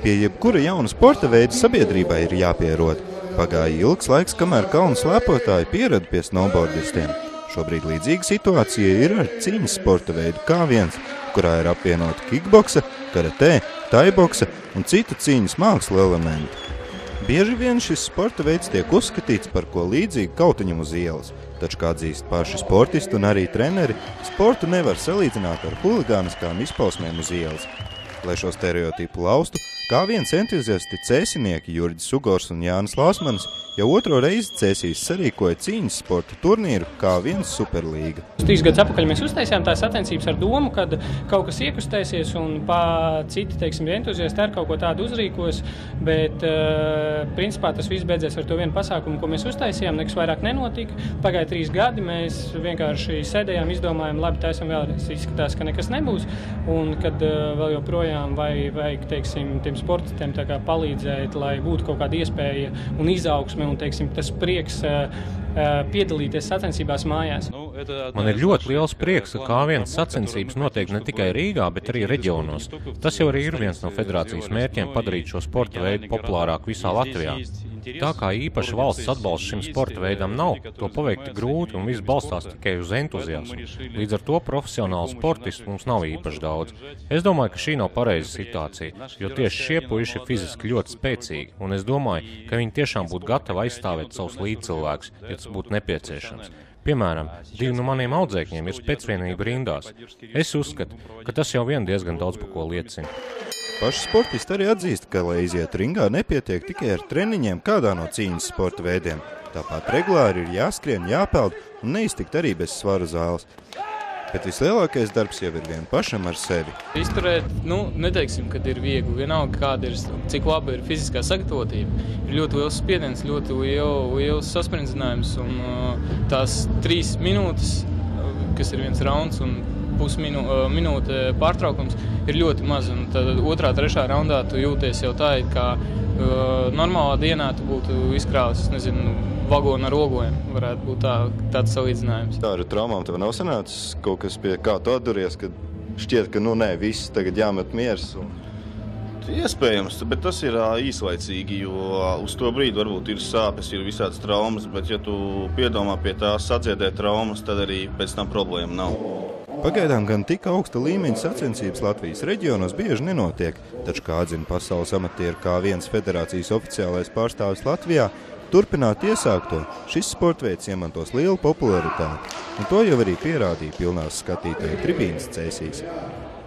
Pie jebkura jauna sporta veida sabiedrībai ir jāpierod. Pagāja ilgs laiks, kamēr kalnu slēpotāji pierada pie snowboardistiem. Šobrīd līdzīga situācija ir ar cīņas sporta veidu K1, kurā ir apvienoti kickboksa, karatē, taiboksa un citu cīņas mākslu elementi. Bieži vien šis sporta veids tiek uzskatīts par ko līdzīgu kautiņam uz ielas, taču, kā atzīst paši sportisti un arī treneri, sportu nevar salīdzināt ar huligāniskām izpausmēm uz ielas. Lai šo stereotipu laustu, K1 entuziasti cēsinieki Jurģis Ugors un Jānis Lāsmanis jau otro reizi Cēsīs sarīkoja cīņas sporta turnīru K1 Superlīga. 3 gadus atpakaļ mēs uztaisījām tās sacensības ar domu, kad kaut kas iekustēsies un citi, teiksim, entuziasti ar kaut ko tādu uzrīkos, bet principā tas viss beidzies ar to vienu pasākumu, ko mēs uztaisījām, nekas vairāk nenotika. Pagāja 3 gadi, mēs vienkārši sēdējām, izdomājām, labi, taisam vēlreiz, izskatās, ka nekas nebūs, un kad vēl joprojām vajag, teiksim, tiem sportistiem tā kā palīdzēt, lai būtu kaut kāda iespēja un izaugsme un, teiksim, tas prieks piedalīties sacensībās mājās. Man ir ļoti liels prieks, ka K1 sacensības notiek ne tikai Rīgā, bet arī reģionos. Tas jau arī ir viens no federācijas mērķiem padarīt šo sporta veidu populārāku visā Latvijā. Tā kā īpaši valsts atbalsts šim sporta veidam nav, to paveikt grūti un viss balstās tikai uz entuziasmu. Līdz ar to profesionālu sportistu mums nav īpaši daudz. Es domāju, ka šī nav pareiza situācija, jo tieši šie puiši ir fiziski ļoti spēcīgi, un es domāju, ka viņi tiešām būtu gatavi aizstāvēt savus līdzcilvēkus, ja tas būtu nepieciešams. Piemēram, 2 no maniem audzēkņiem ir spēcvienība rindās. Es uzskatu, ka tas jau vien diezgan daudz par ko liecina. Paši sportisti arī atzīst, ka, lai iziet ringā, nepietiek tikai ar treniņiem kādā no cīņas sporta veidiem. Tāpat regulāri ir jāskrien, jāpeld un neiztikt arī bez svara zāles. Bet vislielākais darbs jau ir vien pašam ar sevi. Izturēt, neteiksim, kad ir viegli. Vienalga, kāda ir, cik laba ir fiziskā sagatavotība. Ir ļoti liels spiediens, ļoti liels saspringzinājums un tās 3 minūtes, kas ir viens rauns un pusminūte pārtraukums, ir ļoti maz. Un tad 2., 3. raundā tu jūties jau tā, kā normālā dienā tu būtu izkrāvis, vagonu ar ogojiem. Varētu būt tāds salīdzinājums. Tā ar traumām tev nav sanācis kaut kas, pie kā tu atduries, kad šķiet, ka viss tagad jāmet miers? Iespējams, bet tas ir īslaicīgi, jo uz to brīdi varbūt ir sāpes, ir visādas traumas, bet ja tu piedomā pie tās sadziedē traumas, tad arī pēc tam problēma nav. Pagaidām gan tik augsta līmeņa sacensības Latvijas reģionos bieži nenotiek, taču, kā atzina Pasaules amatieru K1 federācijas oficiālais pārstāvis Latvijā, turpināt iesākto, šis sportveids iemantos lielu popularitāti, un to jau arī pierādīja pilnās skatītāju tribīnes Cēsīs.